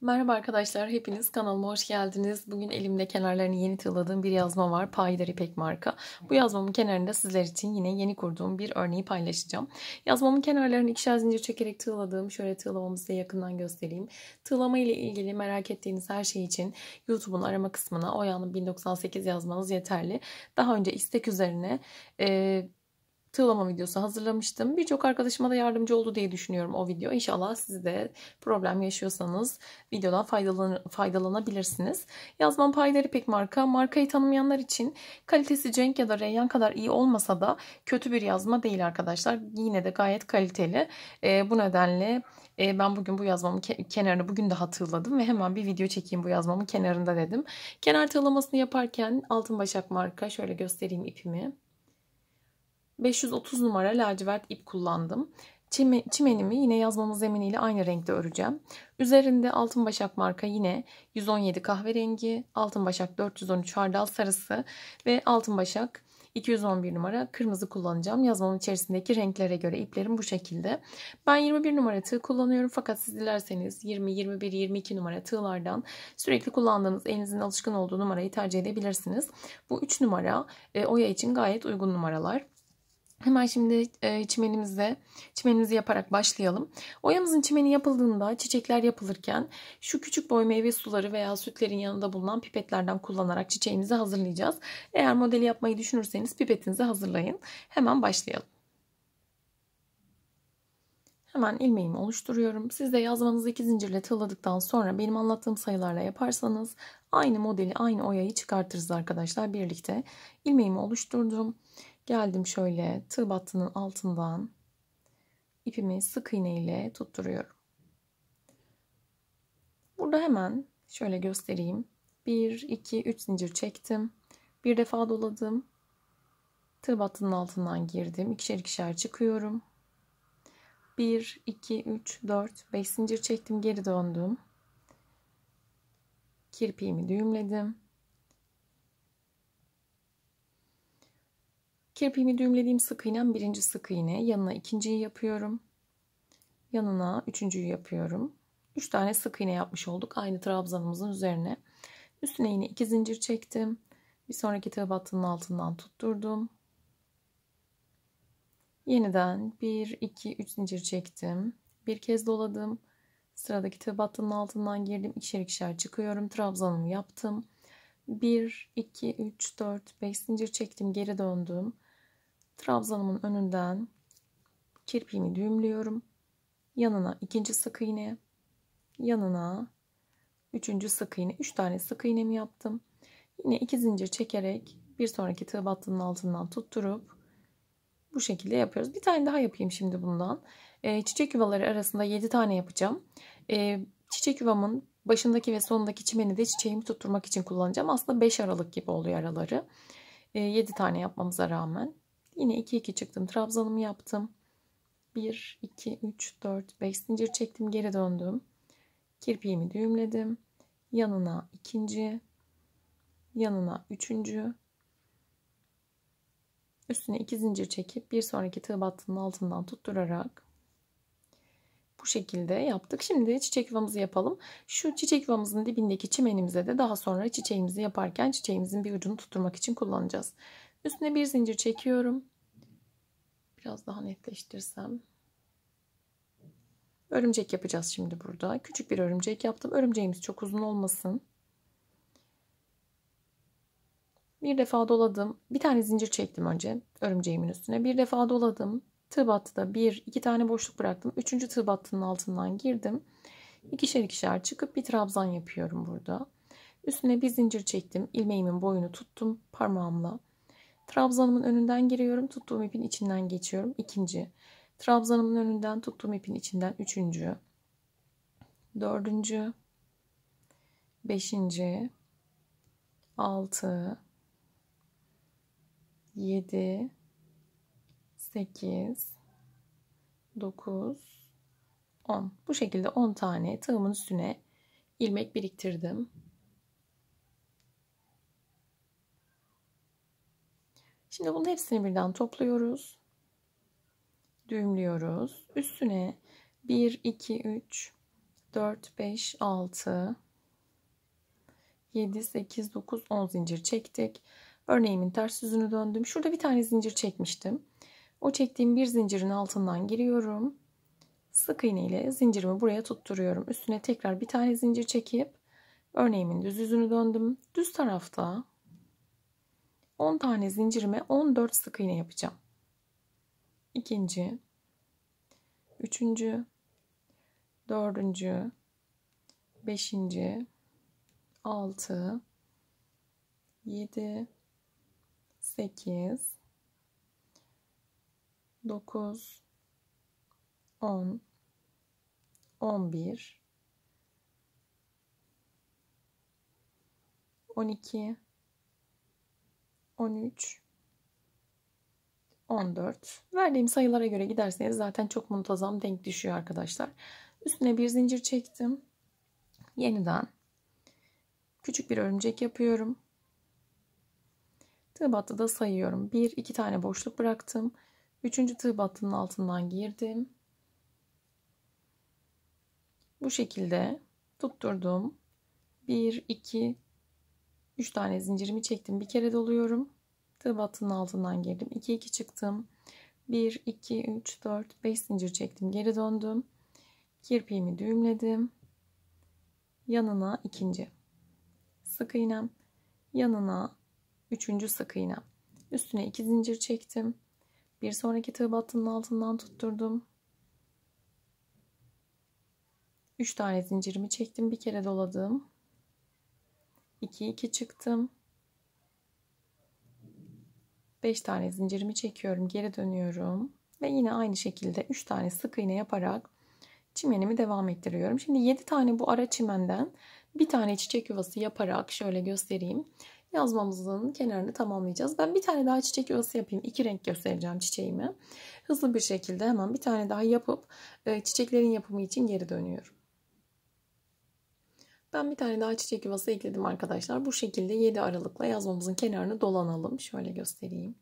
Merhaba arkadaşlar, hepiniz kanalıma hoş geldiniz. Bugün elimde kenarlarını yeni tığladığım bir yazma var. Payidar İpek marka. Bu yazmamın kenarında sizler için yine yeni kurduğum bir örneği paylaşacağım. Yazmamın kenarlarını ikişer zincir çekerek tığladığım, şöyle tığlamamı size yakından göstereyim. Tığlama ile ilgili merak ettiğiniz her şey için YouTube'un arama kısmına Oya'nın 1098 yazmanız yeterli. Daha önce istek üzerine tığlama videosu hazırlamıştım. Birçok arkadaşıma da yardımcı oldu diye düşünüyorum o video. İnşallah siz de problem yaşıyorsanız videodan faydalanabilirsiniz. Yazmam Payidar İpek marka. Markayı tanımayanlar için kalitesi Cenk ya da Reyyan kadar iyi olmasa da kötü bir yazma değil arkadaşlar. Yine de gayet kaliteli. Bu nedenle ben bugün bu yazmamın kenarını bugün daha tığladım ve hemen bir video çekeyim bu yazmamın kenarında dedim. Kenar tığlamasını yaparken Altın Başak marka, şöyle göstereyim ipimi. 530 numara lacivert ip kullandım. Çimenimi yine yazmamın zeminiyle aynı renkte öreceğim. Üzerinde Altın Başak marka yine 117 kahverengi, Altın Başak 413 hardal sarısı ve Altın Başak 211 numara kırmızı kullanacağım. Yazmamın içerisindeki renklere göre iplerim bu şekilde. Ben 21 numara tığ kullanıyorum, fakat siz dilerseniz 20, 21, 22 numara tığlardan sürekli kullandığınız, elinizin alışkın olduğu numarayı tercih edebilirsiniz. Bu 3 numara oya için gayet uygun numaralar. Hemen şimdi çimenimizi yaparak başlayalım. Oyamızın çimeni yapıldığında, çiçekler yapılırken şu küçük boy meyve suları veya sütlerin yanında bulunan pipetlerden kullanarak çiçeğimizi hazırlayacağız. Eğer modeli yapmayı düşünürseniz pipetinizi hazırlayın. Hemen başlayalım. Hemen ilmeğimi oluşturuyorum. Siz de yazmanızı 2 zincirle tığladıktan sonra benim anlattığım sayılarla yaparsanız aynı modeli, aynı oyayı çıkartırız arkadaşlar birlikte. İlmeğimi oluşturdum. Geldim, şöyle tığ battının altından ipimi sık iğne ile tutturuyorum. Burada hemen şöyle göstereyim. 1, 2, 3 zincir çektim. Bir defa doladım. Tığ battının altından girdim. İkişer ikişer çıkıyorum. 1, 2, 3, 4, 5 zincir çektim. Geri döndüm. Kirpiğimi düğümledim. Kirpiğimi düğümlediğim sık iğnem birinci sık iğne. Yanına ikinciyi yapıyorum. Yanına üçüncüyü yapıyorum. 3 tane sık iğne yapmış olduk aynı trabzanımızın üzerine. Üstüne yine 2 zincir çektim. Bir sonraki tığ battının altından tutturdum. Yeniden 1, 2, 3 zincir çektim. Bir kez doladım. Sıradaki tığ battının altından girdim. İkişer ikişer çıkıyorum. Trabzanımı yaptım. 1, 2, 3, 4, 5 zincir çektim. Geri döndüm. Trabzanımın önünden kirpiğimi düğümlüyorum. Yanına ikinci sık iğne. Yanına üçüncü sık iğne. 3 tane sık iğnemi yaptım. Yine 2 zincir çekerek bir sonraki tığ battının altından tutturup bu şekilde yapıyoruz. Bir tane daha yapayım şimdi bundan. Çiçek yuvaları arasında 7 tane yapacağım. Çiçek yuvamın başındaki ve sonundaki çimeni de çiçeğimi tutturmak için kullanacağım. Aslında 5 aralık gibi oluyor araları. 7 tane yapmamıza rağmen. Yine 2 2 çıktım. Trabzanımı yaptım. 1, 2, 3, 4, 5 zincir çektim. Geri döndüm. Kirpiğimi düğümledim. Yanına ikinci. Yanına üçüncü. Üstüne 2 zincir çekip bir sonraki tığ battının altından tutturarak bu şekilde yaptık. Şimdi çiçek yuvamızı yapalım. Şu çiçek yuvamızın dibindeki çimenimize de daha sonra çiçeğimizi yaparken çiçeğimizin bir ucunu tutturmak için kullanacağız. Üstüne bir zincir çekiyorum. Biraz daha netleştirsem. Örümcek yapacağız şimdi burada. Küçük bir örümcek yaptım. Örümceğimiz çok uzun olmasın. Bir defa doladım. Bir tane zincir çektim önce örümceğimin üstüne. Bir defa doladım. Tığ battıda 1, 2 tane boşluk bıraktım. Üçüncü tığ battının altından girdim. İkişer ikişer çıkıp bir trabzan yapıyorum burada. Üstüne bir zincir çektim. İlmeğimin boyunu tuttum parmağımla. Trabzanımın önünden giriyorum. Tuttuğum ipin içinden geçiyorum. İkinci. Trabzanımın önünden tuttuğum ipin içinden üçüncü. Dördüncü. Beşinci. 6, 7, 8, 9, 10. Bu şekilde 10 tane tığımın üstüne ilmek biriktirdim. Şimdi bunun hepsini birden topluyoruz. Düğümlüyoruz. Üstüne 1, 2, 3, 4, 5, 6, 7, 8, 9, 10 zincir çektik. Örneğimin ters yüzünü döndüm. Şurada bir tane zincir çekmiştim. O çektiğim bir zincirin altından giriyorum. Sık iğne ile zincirimi buraya tutturuyorum. Üstüne tekrar bir tane zincir çekip örneğimin düz yüzünü döndüm. Düz tarafta 10 tane zincirime 14 sık iğne yapacağım. İkinci, üçüncü, dördüncü, beşinci, 6, 7, 8, 9, 10, 11, 12, 13, 14. Verdiğim sayılara göre giderseniz zaten çok muntazam denk düşüyor arkadaşlar. Üstüne bir zincir çektim. Yeniden küçük bir örümcek yapıyorum. Tığ battıda sayıyorum. 1, 2 tane boşluk bıraktım. 3. tığ battının altından girdim. Bu şekilde tutturdum. 1, 2, 3 tane zincirimi çektim. Bir kere doluyorum. Tığ battının altından girdim. 2, 2 çıktım. 1, 2, 3, 4, 5 zincir çektim. Geri döndüm. Kirpiğimi düğümledim. Yanına ikinci sık iğnem. Yanına üçüncü sık iğnem. Üstüne 2 zincir çektim. Bir sonraki tığ battının altından tutturdum. 3 tane zincirimi çektim. Bir kere doladım. 2, 2 çıktım. 5 tane zincirimi çekiyorum. Geri dönüyorum. Ve yine aynı şekilde 3 tane sık iğne yaparak çimenimi devam ettiriyorum. Şimdi 7 tane bu ara çimenden bir tane çiçek yuvası yaparak şöyle göstereyim. Yazmamızın kenarını tamamlayacağız. Ben bir tane daha çiçek yuvası yapayım. 2 renk göstereceğim çiçeğimi. Hızlı bir şekilde hemen bir tane daha yapıp çiçeklerin yapımı için geri dönüyorum. Ben bir tane daha çiçek yuvası ekledim arkadaşlar. Bu şekilde 7 aralıkla yazmamızın kenarını dolanalım. Şöyle göstereyim.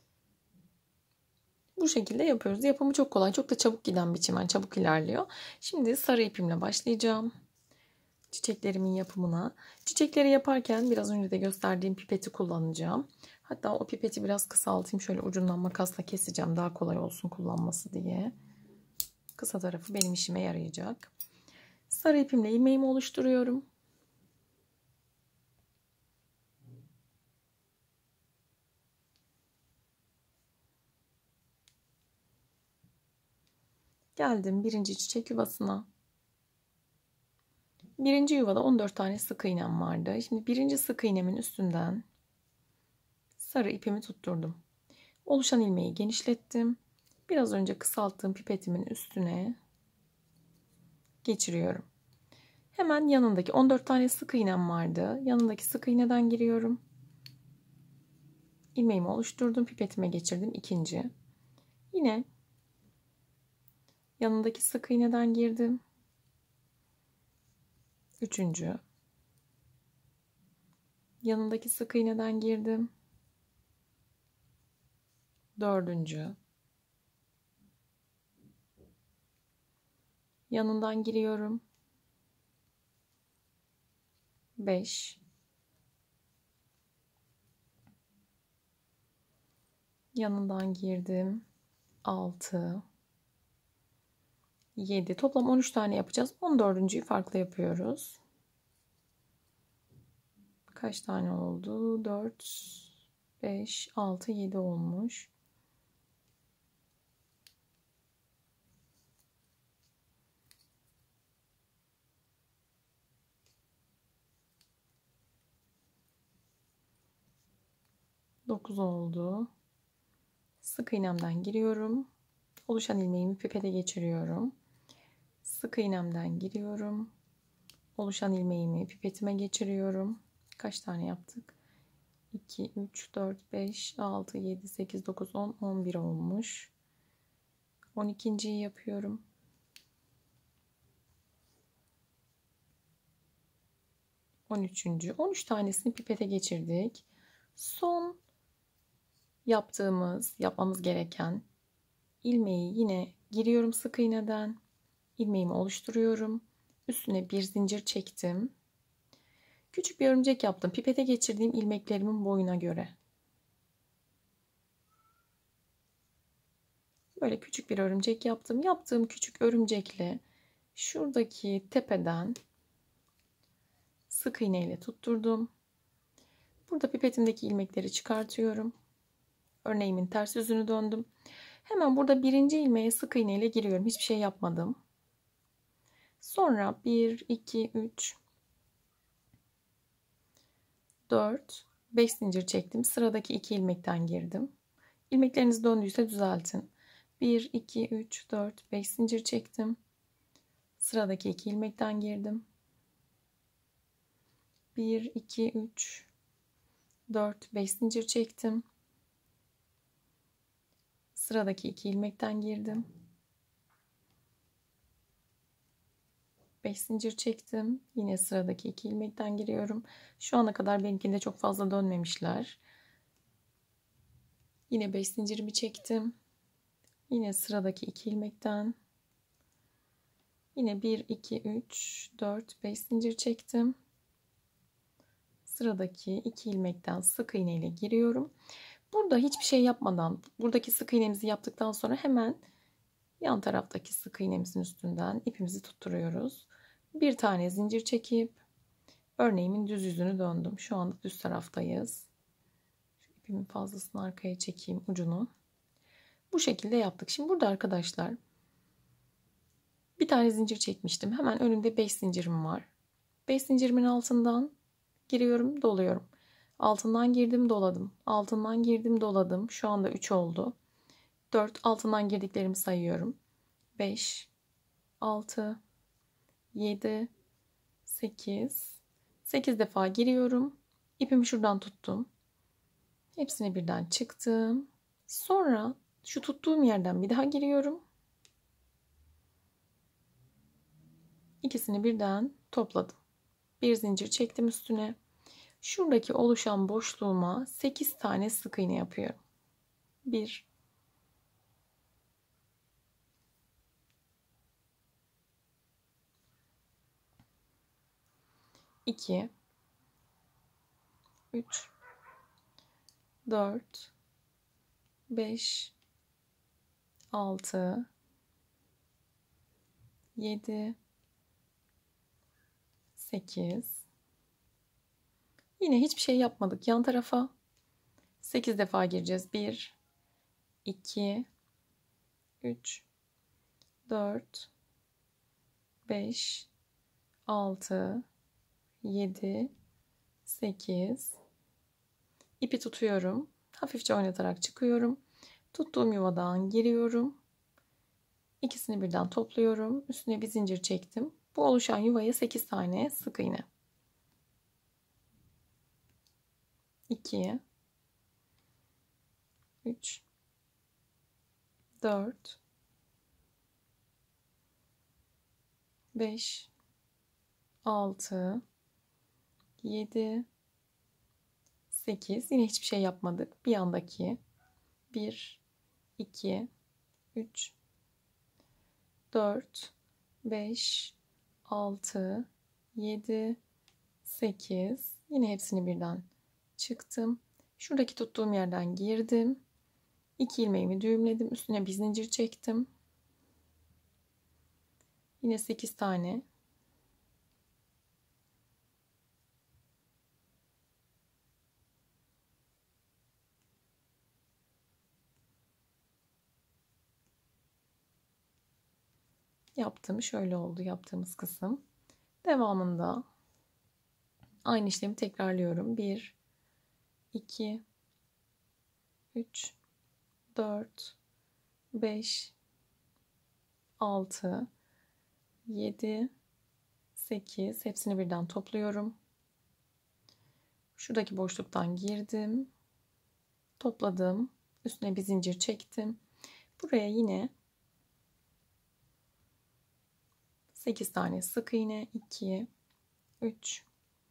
Bu şekilde yapıyoruz. Yapımı çok kolay. Çok da çabuk giden bir çimen. Çabuk ilerliyor. Şimdi sarı ipimle başlayacağım. Çiçeklerimin yapımına. Çiçekleri yaparken biraz önce de gösterdiğim pipeti kullanacağım. Hatta o pipeti biraz kısaltayım. Şöyle ucundan makasla keseceğim. Daha kolay olsun kullanması diye. Kısa tarafı benim işime yarayacak. Sarı ipimle ilmeğimi oluşturuyorum. Geldim birinci çiçek yuvasına. Birinci yuvada 14 tane sık iğnem vardı. Şimdi birinci sık iğnemin üstünden sarı ipimi tutturdum. Oluşan ilmeği genişlettim. Biraz önce kısalttığım pipetimin üstüne geçiriyorum. Hemen yanındaki 14 tane sık iğnem vardı. Yanındaki sık iğneden giriyorum. İlmeğimi oluşturdum. Pipetime geçirdim. İkinci. Yine yanındaki sık iğneden girdim. Üçüncü. Yanındaki sık iğneden girdim. Dördüncü. Yanından giriyorum. 5. Yanından girdim. 6. 7. Toplam 13 tane yapacağız. 14.'yü farklı yapıyoruz. Kaç tane oldu? 4, 5, 6, 7 olmuş. Dokuz oldu. Sık iğnemden giriyorum. Oluşan ilmeğimi pipete geçiriyorum. Sık iğnemden giriyorum. Oluşan ilmeğimi pipetime geçiriyorum. Kaç tane yaptık? 2, 3, 4, 5, 6, 7, 8, 9, 10, 11 olmuş. 12.'yi yapıyorum. 13. 13 tanesini pipete geçirdik. Son yapmamız gereken ilmeği yine giriyorum sık iğneden. İlmeğimi oluşturuyorum. Üstüne bir zincir çektim. Küçük bir örümcek yaptım. Pipete geçirdiğim ilmeklerimin boyuna göre. Böyle küçük bir örümcek yaptım. Yaptığım küçük örümcekle şuradaki tepeden sık iğne ile tutturdum. Burada pipetimdeki ilmekleri çıkartıyorum. Örneğimin ters yüzünü döndüm. Hemen burada birinci ilmeğe sık iğne ile giriyorum. Hiçbir şey yapmadım. Sonra 1, 2, 3, 4, 5 zincir çektim. Sıradaki 2 ilmekten girdim. İlmekleriniz döndüyse düzeltin. 1, 2, 3, 4, 5 zincir çektim. Sıradaki 2 ilmekten girdim. 1, 2, 3, 4, 5 zincir çektim. Sıradaki 2 ilmekten girdim. 5 zincir çektim. Yine sıradaki 2 ilmekten giriyorum. Şu ana kadar benimkinde çok fazla dönmemişler. Yine 5 zincirimi çektim. Yine sıradaki 2 ilmekten. Yine 1, 2, 3, 4, 5 zincir çektim. Sıradaki 2 ilmekten sık iğne ile giriyorum. Burada hiçbir şey yapmadan, buradaki sık iğnemizi yaptıktan sonra hemen yan taraftaki sık iğnemizin üstünden ipimizi tutturuyoruz. Bir tane zincir çekip örneğimin düz yüzünü döndüm. Şu anda düz taraftayız. Şu ipimin fazlasını arkaya çekeyim ucunu. Bu şekilde yaptık. Şimdi burada arkadaşlar bir tane zincir çekmiştim. Hemen önümde 5 zincirim var. 5 zincirimin altından giriyorum, doluyorum. Altından girdim, doladım. Altından girdim, doladım. Şu anda 3 oldu. 4 altından girdiklerimi sayıyorum. 5, 6, 7, 8. 8 defa giriyorum. İpimi şuradan tuttum. Hepsini birden çıktım. Sonra şu tuttuğum yerden bir daha giriyorum. İkisini birden topladım. Bir zincir çektim üstüne. Şuradaki oluşan boşluğuma 8 tane sık iğne yapıyorum. 1, 2, 3, 4, 5, 6, 7, 8. Yine hiçbir şey yapmadık. Yan tarafa 8 defa gireceğiz. 1, 2, 3, 4, 5, 6, 7, 8. İpi tutuyorum. Hafifçe oynatarak çıkıyorum. Tuttuğum yuvadan giriyorum. İkisini birden topluyorum. Üstüne bir zincir çektim. Bu oluşan yuvaya 8 tane sık iğne. 2, 3, 4, 5, 6, 7, 8. Yine hiçbir şey yapmadık. Bir yandaki 1, 2, 3, 4, 5, 6, 7, 8. Yine hepsini birden çıktım. Şuradaki tuttuğum yerden girdim. 2 ilmeğimi düğümledim. Üstüne bir zincir çektim. Yine 8 tane. Yaptım. Şöyle oldu yaptığımız kısım. Devamında aynı işlemi tekrarlıyorum. 1, 2, 3, 4, 5, 6, 7, 8. Hepsini birden topluyorum. Şuradaki boşluktan girdim. Topladım. Üstüne bir zincir çektim. Buraya yine 8 tane sık iğne. 2, 3,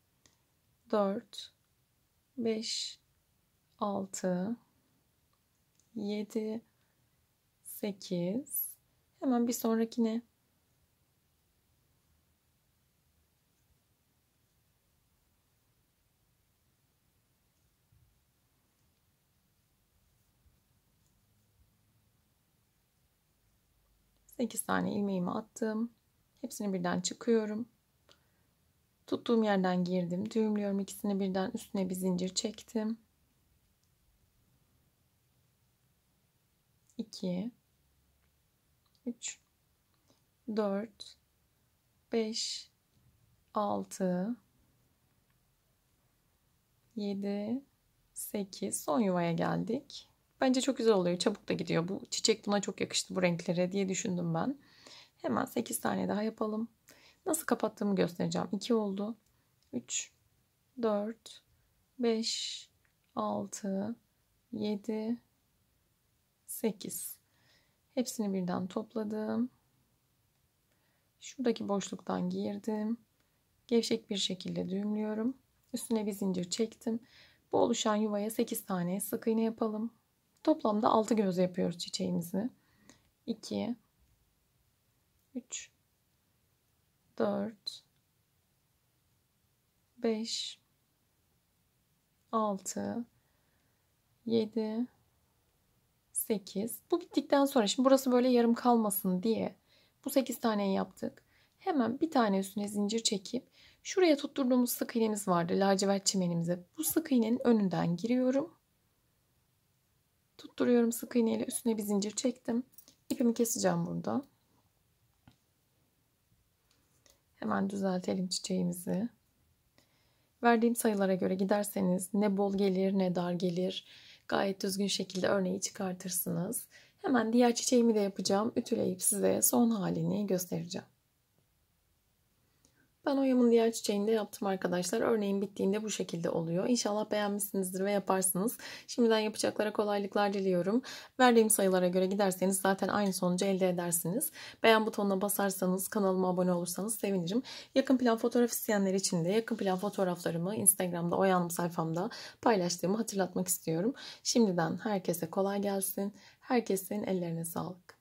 4, 5, 6, 7, 8. Hemen bir sonrakine 8 tane ilmeğimi attım. Hepsini birden çıkıyorum. Tuttuğum yerden girdim. Düğümlüyorum, ikisini birden, üstüne bir zincir çektim. 2 3 4 5 6 7 8, son yuvaya geldik. Bence çok güzel oluyor. Çabuk da gidiyor. Bu çiçek buna çok yakıştı, bu renklere diye düşündüm ben. Hemen 8 tane daha yapalım. Nasıl kapattığımı göstereceğim. 2 oldu. 3 4 5 6 7 8. Hepsini birden topladım. Şuradaki boşluktan girdim. Gevşek bir şekilde düğümlüyorum. Üstüne bir zincir çektim. Bu oluşan yuvaya 8 tane sık iğne yapalım. Toplamda 6 göz yapıyoruz çiçeğimizi. 2 3 4 5 6 7 8. Bu bittikten sonra, şimdi burası böyle yarım kalmasın diye bu 8 taneyi yaptık. Hemen bir tane üstüne zincir çekip şuraya tutturduğumuz sık iğnemiz vardı, lacivert çimenimize. Bu sık iğnenin önünden giriyorum. Tutturuyorum sık iğneyle, üstüne bir zincir çektim. İpimi keseceğim burada. Hemen düzeltelim çiçeğimizi. Verdiğim sayılara göre giderseniz ne bol gelir ne dar gelir. Gayet düzgün şekilde örneği çıkartırsınız. Hemen diğer çiçeğimi de yapacağım. Ütüleyip size son halini göstereceğim. Ben oyamın diğer çiçeğini de yaptım arkadaşlar. Örneğin bittiğinde bu şekilde oluyor. İnşallah beğenmişsinizdir ve yaparsınız. Şimdiden yapacaklara kolaylıklar diliyorum. Verdiğim sayılara göre giderseniz zaten aynı sonucu elde edersiniz. Beğen butonuna basarsanız, kanalıma abone olursanız sevinirim. Yakın plan fotoğraf isteyenler için de yakın plan fotoğraflarımı Instagram'da Oya Hanım sayfamda paylaştığımı hatırlatmak istiyorum. Şimdiden herkese kolay gelsin. Herkesin ellerine sağlık.